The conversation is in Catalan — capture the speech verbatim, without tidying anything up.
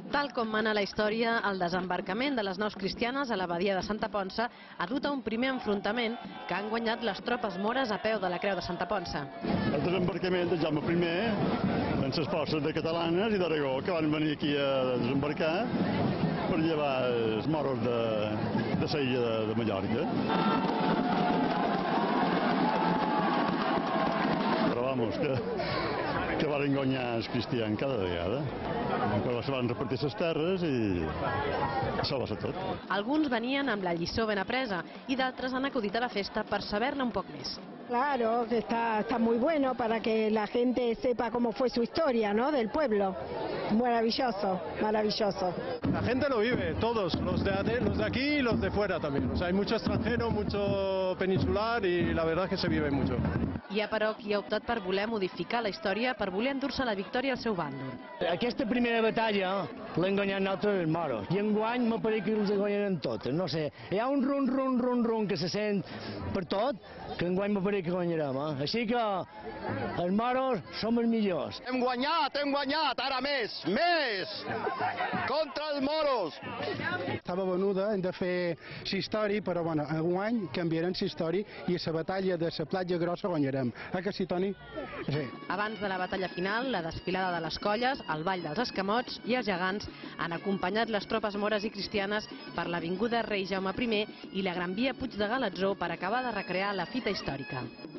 Tal com mana la història, el desembarcament de les naus cristianes a l'abadia de Santa Ponça ha dut a un primer enfrontament que han guanyat les tropes mores a peu de la Creu de Santa Ponça. El desembarcament de Jaume primer amb les forces de catalanes i d'Aragó que van venir aquí a desembarcar per llevar els moros de, de la illa de, de Mallorca. Però vamos, que, que van guanyar els cristians cada vegada. Però se van repartir les terres i això va ser tot. Alguns venien amb la lliçó ben apresa i d'altres han acudit a la festa per saber-ne un poc més. Claro, que está, está muy bueno para que la gente sepa cómo fue su historia, ¿no? Del pueblo. Maravilloso, maravilloso. La gente lo vive, todos, los de, los de aquí y los de fuera también. O sea, hay mucho extranjero, mucho peninsular y la verdad es que se vive mucho. Hi ha, però, qui ha optat per voler modificar la història, per voler endur-se la victòria al seu bàndol. Aquesta primera batalla l'han guanyat nosaltres els moros i enguany me pareix que els guanyaran totes, no sé. Hi ha un run, run, run, run que se sent per tot, que enguany me pareix que guanyarem, eh? Així que els moros som els millors. Hem guanyat, hem guanyat, ara més, més, contra els moros. Estava venuda, hem de fer la història, però bueno, enguany canviarem la història i a la batalla de la platja grossa guanyarem. Eh que sí, Toni? Sí. Abans de la batalla final, la desfilada de les colles, el ball dels escamots i els gegants han acompanyat les tropes mores i cristianes per l'avinguda Rei Jaume primer i la Gran Via Puig de Galatzó per acabar de recrear la fita històrica.